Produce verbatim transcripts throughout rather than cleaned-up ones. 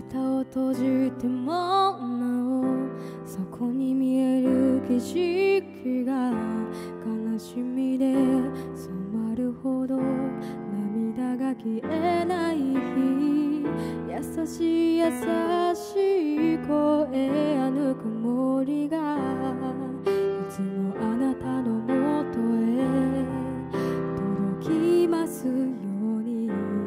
歌を閉じてもなおそこに見える景色が悲しみで染まるほど涙が消えない日、優しい優しい声あぬくもりがいつもあなたのもとへ届きますように。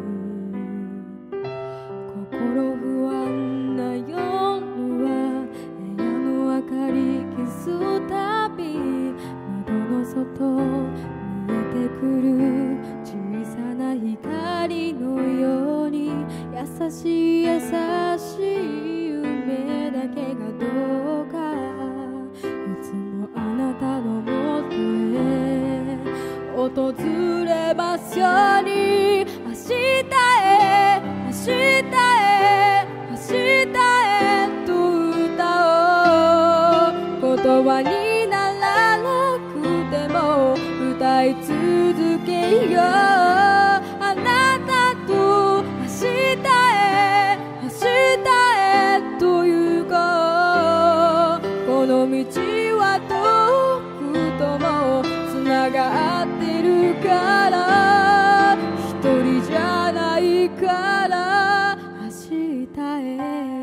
心不安な夜は部屋の明かり消すたび窓の外見えてくる小さな光のように、優しい優しい夢だけがどうかいつもあなたのもとへ訪れますように。明日へ明日へ明日へと歌おう。言葉にならなくても歌い続けよう。あなたと明日へ明日へと行こう。この道は遠くともつながってるから、一人じゃないから明日へ。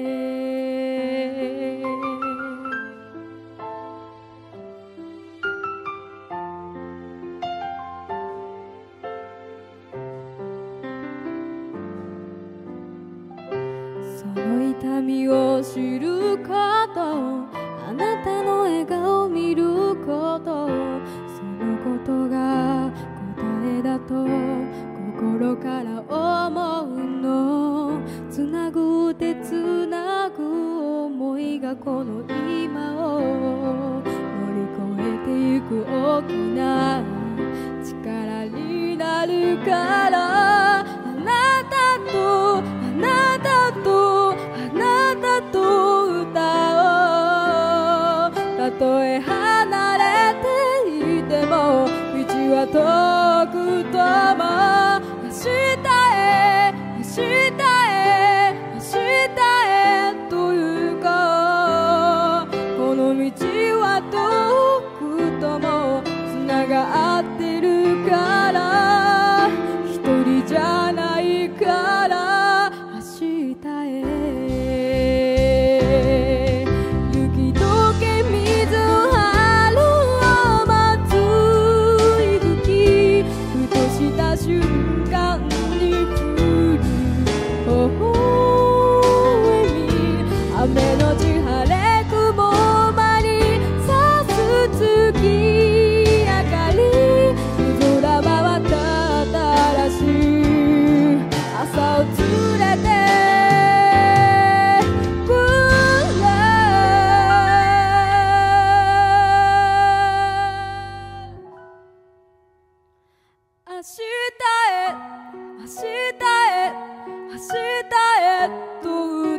その痛みを知ること、あなたの笑顔を見ること、そのことが答えだと心から思うの。つなぐ手つなぐ思いがこの今を乗り越えてゆく大きな力になるから、あなたとあなたとあなたと歌おう。たとえ離れていても道は遠くとも明日へ明日へ明日へと行こう。この道は遠くともつながってるから、一人じゃないから明日へ。雪解け水春を待つ息吹、ふとした瞬間に降る微笑み、雨のち晴れ雲間に差す月明かり、夜空回った新しい朝を連れて明日へ明日へ明日へと